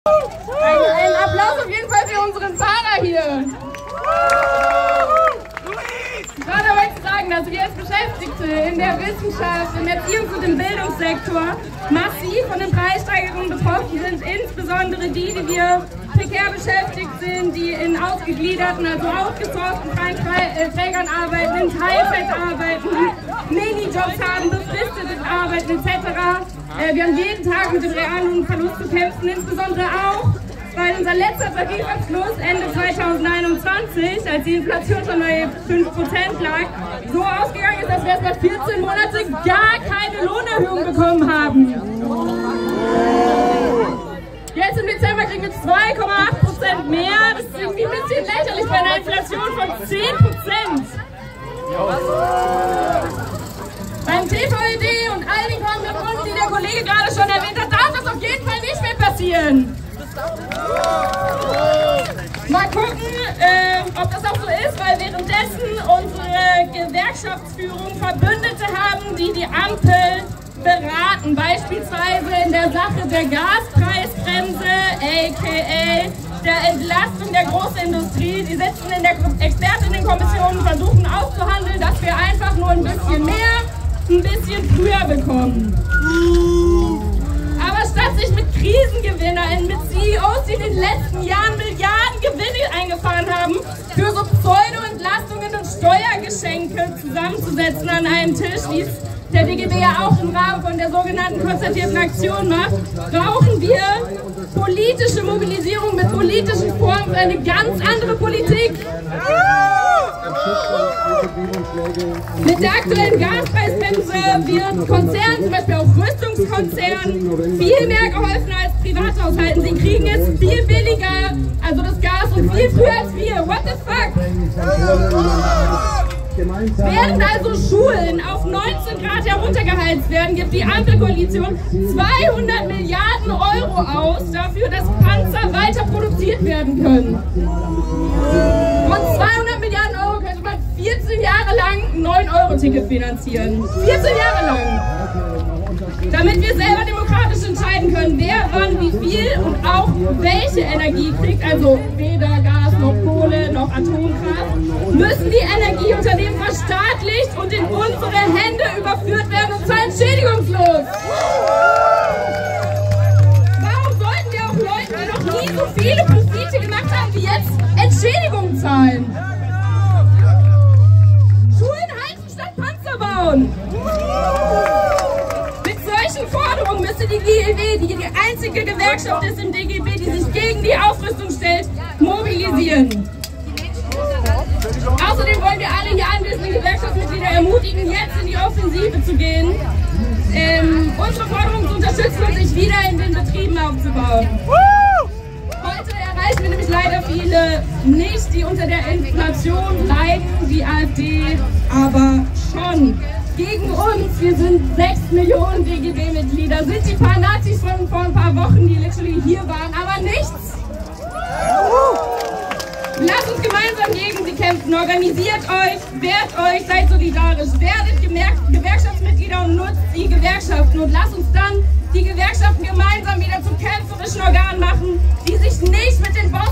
Ein Applaus auf jeden Fall für unseren Fahrer hier. Ich wollte euch sagen, dass wir als Beschäftigte in der Wissenschaft, im Erziehungs- und im Bildungssektor massiv von den Preissteigerungen betroffen sind, insbesondere die wir prekär beschäftigt sind, die in ausgegliederten, also outgesourcten freien Trägern arbeiten, in Teilzeit arbeiten, Minijobs haben, befristete Arbeiten etc. Wir haben jeden Tag mit dem Reallohnverlust zu kämpfen, insbesondere auch, weil unser letzter Tarifabschluss Ende 2021, als die Inflation schon bei 5% lag, so ausgegangen ist, dass wir erst mal 14 Monate gar keine Lohnerhöhung bekommen haben. Jetzt im Dezember kriegen wir 2,8% mehr. Das ist irgendwie ein bisschen lächerlich bei einer Inflation von 10%. Beim TVED und all den Konditionen, die der Kollege gerade schon erwähnt hat, darf das auf jeden Fall nicht mehr passieren. Mal gucken, ob das auch so ist, weil währenddessen unsere Gewerkschaftsführung Verbündete haben, die die Ampel beraten, beispielsweise in der Sache der Gaspreisgrenze, aka der Entlastung der Großindustrie. Die sitzen in der Expertinnenkommission und versuchen auszuhandeln, dass wir einfach nur ein bisschen mehr, ein bisschen früher bekommen. Aber statt sich mit KrisengewinnerInnen, mit CEOs, die in den letzten Jahren Milliarden Gewinne eingefahren haben, für so Pseudo-Entlastungen und Steuergeschenke zusammenzusetzen an einem Tisch, wie es der DGB ja auch im Rahmen von der sogenannten konzertierten Aktion macht, brauchen wir politische Mobilisierung mit politischen Formen für eine ganz andere Politik. Mit der aktuellen Gaspreisbremse wird Konzernen, zum Beispiel auch Rüstungskonzernen, viel mehr geholfen als Privathaushalten. Sie kriegen es viel billiger, also das Gas, und viel früher als wir. What the fuck? Während also Schulen auf 19 Grad heruntergeheizt werden, gibt die Ampelkoalition 200 Milliarden Euro aus dafür, dass Panzer weiter produziert werden können. Und 200 Milliarden Euro könnte man 14 Jahre lang ein 9-Euro-Ticket finanzieren. 14 Jahre lang. Damit wir selber demokratisch entscheiden können, wer wann wie viel und auch welche Energie kriegt, also weder Gas noch Kohle noch Atomkraft, müssen die Energieunternehmen verstaatlicht und in unsere Hände überführt werden, und zwar entschädigungslos. Warum sollten wir auch Leuten, die noch nie so viele Profite gemacht haben wie jetzt, Entschädigungen zahlen? Schulen heizen statt Panzer bauen. Forderung müsste die GEW, die die einzige Gewerkschaft ist im DGB, die sich gegen die Aufrüstung stellt, mobilisieren. Außerdem wollen wir alle hier anwesenden Gewerkschaftsmitglieder ermutigen, jetzt in die Offensive zu gehen, unsere Forderung zu unterstützen und sich wieder in den Betrieben aufzubauen. Heute erreichen wir nämlich leider viele nicht, die unter der Inflation leiden, die AfD aber schon. Gegen uns, wir sind 6 Millionen DGB-Mitglieder, sind die paar Nazis von vor ein paar Wochen, die literally hier waren, aber nichts. Lasst uns gemeinsam gegen sie kämpfen, organisiert euch, wehrt euch, seid solidarisch, werdet Gewerkschaftsmitglieder und nutzt die Gewerkschaften, und lasst uns dann die Gewerkschaften gemeinsam wieder zu kämpferischen Organen machen, die sich nicht mit den